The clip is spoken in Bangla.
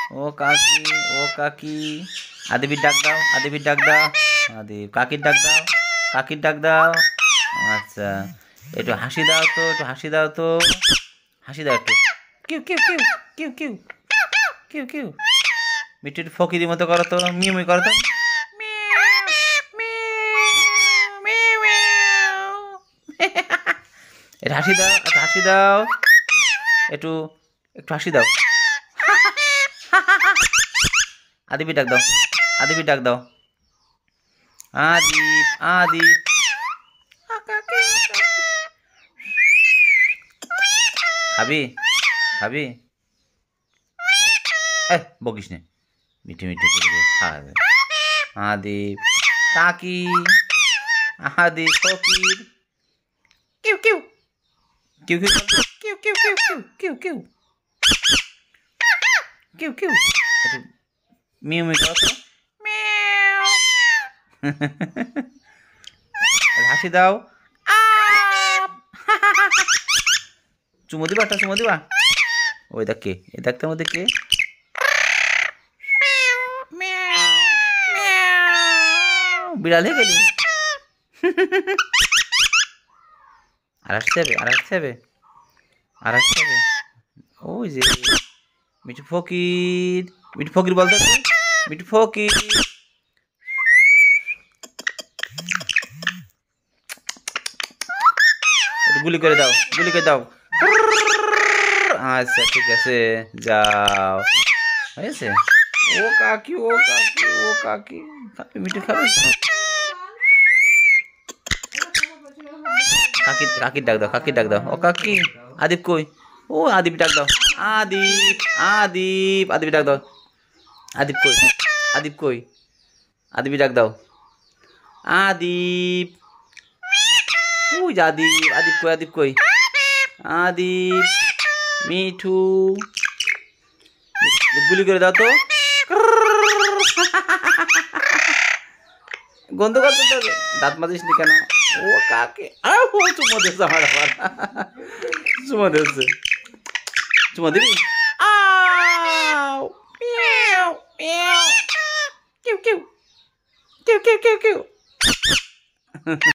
ও কাকি, ও কাকি। আদিবির ডাক দাও, আদিবির ডাক দাও। আদিব, কাকির ডাক দাও, কাকির ডাক দাও। আচ্ছা, একটু হাসি দাও তো, একটু হাসি দাও তো, হাসি দাও একটু। কিউ কিউ কিউ কিউ কিউ কিউ কিউ। মিট্টু একটু ফকিরি মতো করো তো, মিউ মিউ করো তো। একটু হাসি দাও, একটু হাসি দাও, একটু একটু হাসি দাও। আদিবি ডাক দাও, আদিবি ডাক দাও। আদিপ, আদিপ। খাবি, খাবি? বকিস নে, মিঠে মিঠে করে খাবে। আদিপ, কাকি, আদিপ, ফকির। কিউ কিউ কিউ কিউ কিউ কিউ কিউ কিউ কিউ কিউ কিউ। একটু মিউ মিউ করো তো। হাসি দাও। চুমু দিবা, একটা চুমু দিবা। ওই দেখ কে, এই দেখতে মধ্যে কে? বিড়াল হয়ে গেলি। আর আসতে হবে, আর আসতে হবে, আর আসতে হবে। ওই যে মিঠু ফকির, মিঠু ফকির বলতে, মিঠু ফকির। গুলি করে দাও, গুলি করে দাও। আচ্ছা ঠিক আছে, যাও। হয়েছে? ও কাকি, ও কাকি, ও কাকি। খাবি মিঠু, খাবে? কাকি, কাকির ডাক দাও, কাকির ডাক দাও। ও কাকি। আদিপ কই? ও আদিপ ডাক দাও। আদিপ, আদিপ, আদিপ ডাক দাও। আদিপ কই? আদিপ কই? আদিপ ডাক দাও। আদিপ। ওই যে আদিপ, আদিপ কই, আদিপ কই? আদিপ, মিঠু। গুলি করে দাও তো। গন্ধ করতে তো, দাঁত মাজিস নি কেন? ও কাকে, ও চুমো দিচ্ছে আমার, আবার চুমো দিচ্ছে। চুমো দিবি? কিউ কিউ কিউ কিউ কিউ কিউ।